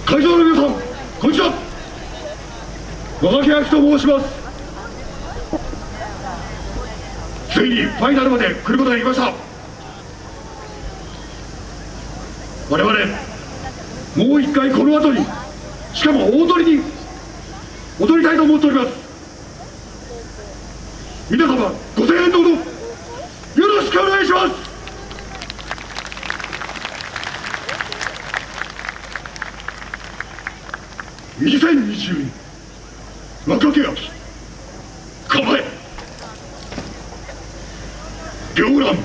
会場の皆さん、こんにちは。野崎明と申します。ついにファイナルまで来ることができました。我々もう一回この後に、しかも大鳥に踊りたいと思っております。皆様ご声援のほどよろしくお願いします。2022若手秋構え両乱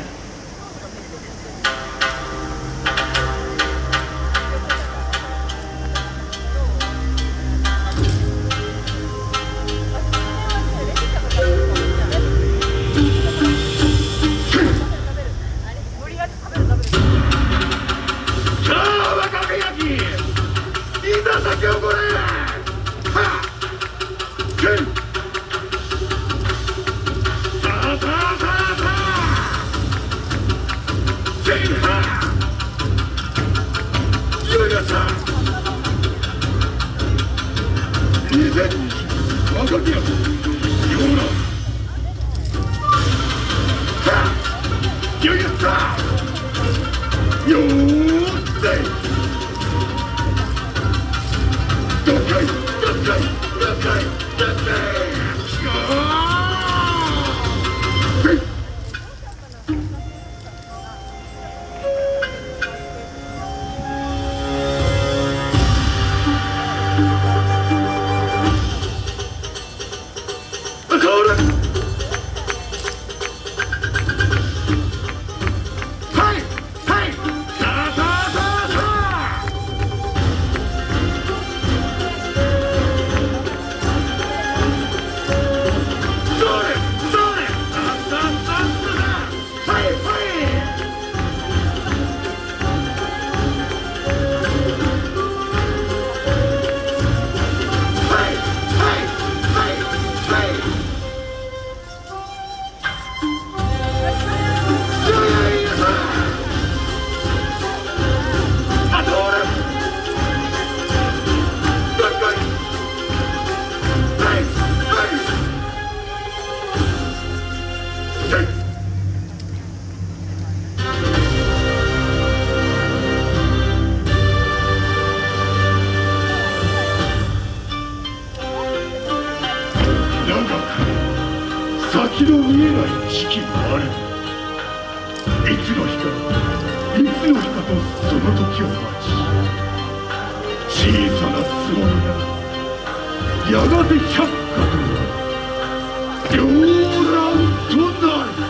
先の見えない時期がある。いつの日かいつの日かとその時を待ち、小さなつもりがやがて百花となる。両乱となる。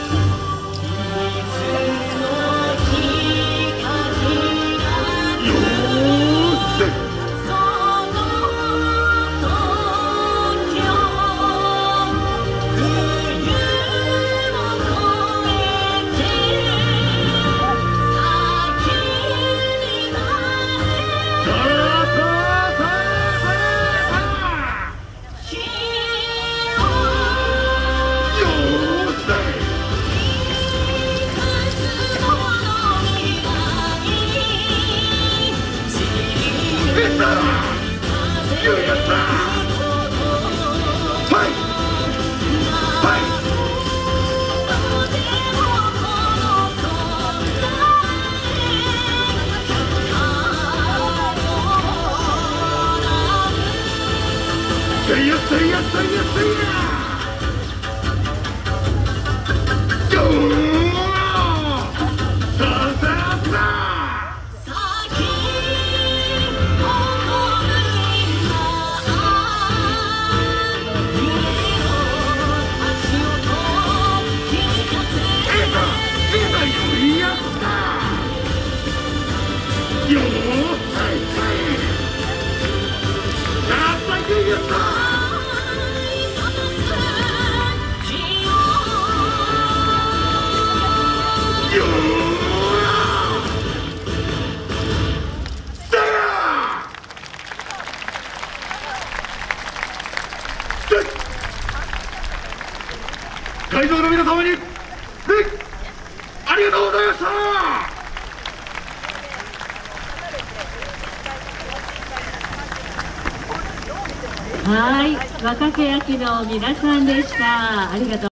会場の皆様にありがとうございました。 はい、若手役の皆さんでした。ありがとう。